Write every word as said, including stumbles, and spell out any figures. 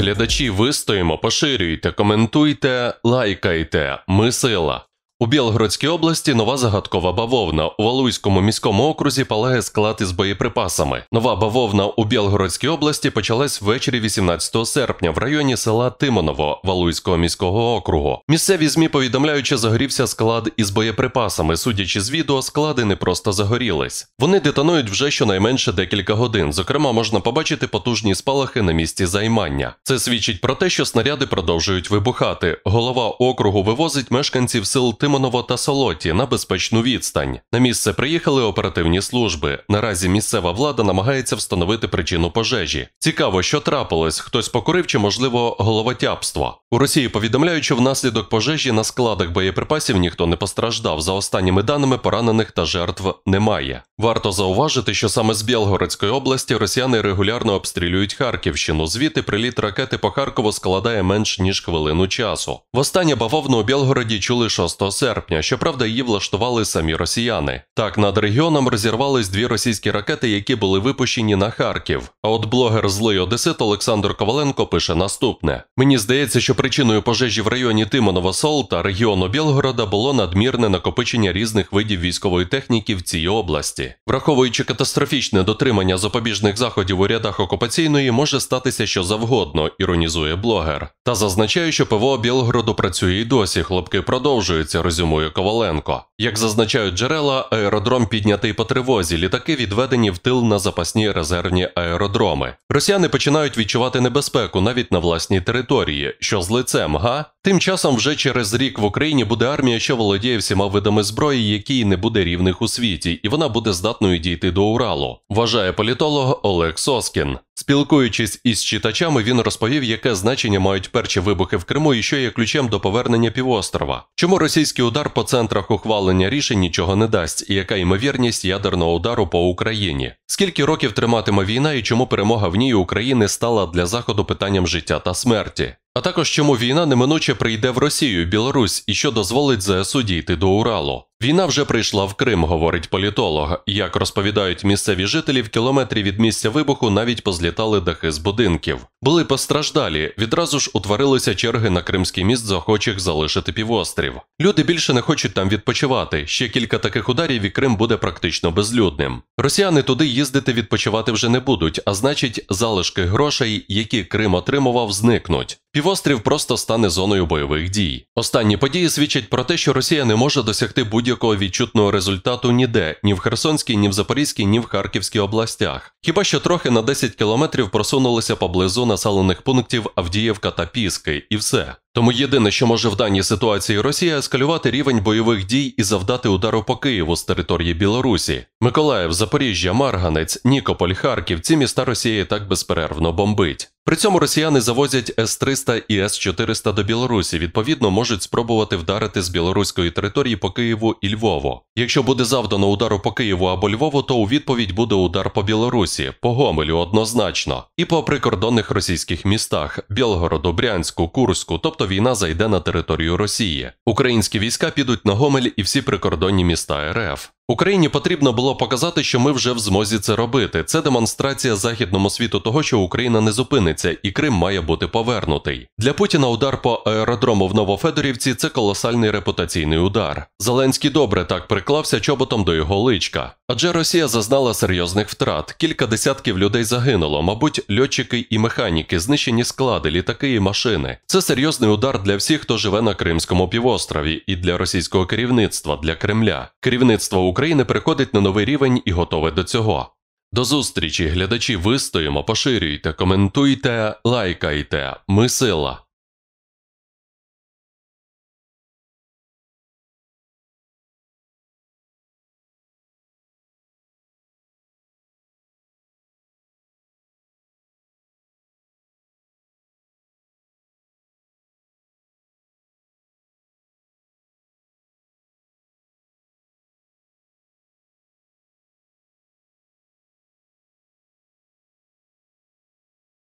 Глядачі, вистоїмо, поширюйте, коментуйте, лайкайте. Ми сила. У Білгородській області нова загадкова бавовна. У Валуйському міському окрузі палає склад із боєприпасами. Нова бавовна у Білгородській області почалась ввечері вісімнадцятого серпня в районі села Тимоново Валуйського міського округу. Місцеві ЗМІ повідомляють, що загорівся склад із боєприпасами. Судячи з відео, склади не просто загорілись. Вони детонують вже щонайменше декілька годин. Зокрема, можна побачити потужні спалахи на місці займання. Це свідчить про те, що снаряди продовжують вибухати. Голова округу вивозить мешканців сел Тимоново та Солоті на безпечну відстань. На місце приїхали оперативні служби. Наразі місцева влада намагається встановити причину пожежі. Цікаво, що трапилось, хтось покурив чи, можливо, головотяпство. У Росії повідомляють, що внаслідок пожежі на складах боєприпасів ніхто не постраждав. За останніми даними, поранених та жертв немає. Варто зауважити, що саме з Білгородської області росіяни регулярно обстрілюють Харківщину. Звідти приліт ракети по Харкову складає менш ніж хвилину часу. Востаннє бавовну у Білгороді чули шостого серпня, щоправда, її влаштували самі росіяни. Так, над регіоном розірвались дві російські ракети, які були випущені на Харків. А от блогер «Злий Одесит» Олександр Коваленко пише наступне. «Мені здається, що причиною пожежі в районі Тимоново-Сол та регіону Білгорода було надмірне накопичення різних видів військової техніки в цій області. Враховуючи катастрофічне дотримання запобіжних заходів у рядах окупаційної, може статися що завгодно», – іронізує блогер. Та зазначає, що ПВО Білгороду працює і досі, хлопки продовжуються, резюмує Коваленко. Як зазначають джерела, аеродром піднятий по тривозі, літаки відведені в тил на запасні резервні аеродроми. Росіяни починають відчувати небезпеку навіть на власній території. Що з лицем, га? Тим часом вже через рік в Україні буде армія, що володіє всіма видами зброї, якій не буде рівних у світі, і вона буде здатною дійти до Уралу, вважає політолог Олег Соскін. Спілкуючись із читачами, він розповів, яке значення мають перші вибухи в Криму і що є ключем до повернення півострова. Чому російський удар по центрах ухвалення рішень нічого не дасть, і яка ймовірність ядерного удару по Україні. Скільки років триматиме війна і чому перемога в ній України стала для Заходу питанням життя та смерті. А також чому війна неминуче прийде в Росію, Білорусь і що дозволить ЗСУ дійти до Уралу. Війна вже прийшла в Крим, говорить політолог. Як розповідають місцеві жителі, в кілометрі від місця вибуху навіть позлітали дахи з будинків. Були постраждалі, відразу ж утворилися черги на Кримський міст з охочих залишити півострів. Люди більше не хочуть там відпочивати. Ще кілька таких ударів і Крим буде практично безлюдним. Росіяни туди їздити відпочивати вже не будуть, а значить залишки грошей, які Крим отримував, зникнуть. Півострів просто стане зоною бойових дій. Останні події свідчать про те, що Росія не може досягти будь-якого відчутного результату ніде, ні в Херсонській, ні в Запорізькій, ні в Харківській областях. Хіба що трохи на десять кілометрів просунулися поблизу населених пунктів Авдіївка та Піски, і все. Тому єдине, що може в даній ситуації Росія, ескалювати рівень бойових дій і завдати удару по Києву з території Білорусі. Миколаїв, Запоріжжя, Марганець, Нікополь, Харків – ці міста Росія і так безперервно бомбить. При цьому росіяни завозять С триста і С чотириста до Білорусі, відповідно можуть спробувати вдарити з білоруської території по Києву і Львову. Якщо буде завдано удару по Києву або Львову, то у відповідь буде удар по Білорусі, по Гомелю однозначно. І по прикордонних російських містах – Білгороду, Брянську, Курську, тобто війна зайде на територію Росії. Українські війська підуть на Гомель і всі прикордонні міста РФ. Україні потрібно було показати, що ми вже в змозі це робити. Це демонстрація західному світу того, що Україна не зупиниться і Крим має бути повернутий. Для Путіна удар по аеродрому в Новофедорівці – це колосальний репутаційний удар. Зеленський добре так приклався чоботом до його личка. Адже Росія зазнала серйозних втрат. Кілька десятків людей загинуло, мабуть, льотчики і механіки, знищені склади, літаки і машини. Це серйозний удар для всіх, хто живе на Кримському півострові, і для російського керівництва, для Кремля. Керівництво України переходить на новий рівень і готове до цього. До зустрічі, глядачі, вистоїмо, поширюйте, коментуйте, лайкайте. Ми сила.